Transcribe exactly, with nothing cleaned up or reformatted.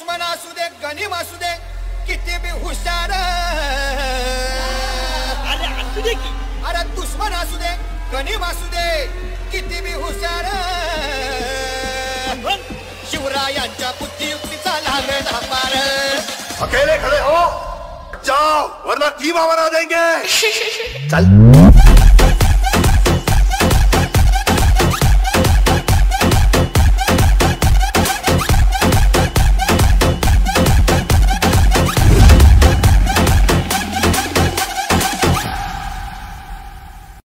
दुश्मन असू दे गनिम असू दे किती बी हुशार अरे असू दे की अरे दुश्मन असू दे गनिम असू दे किती बी हुशार शिवरायांच्या बुद्धियुक्तीचा लागला पार अकेले खड़े हो जाओ वरना टीम आवारा देंगे चल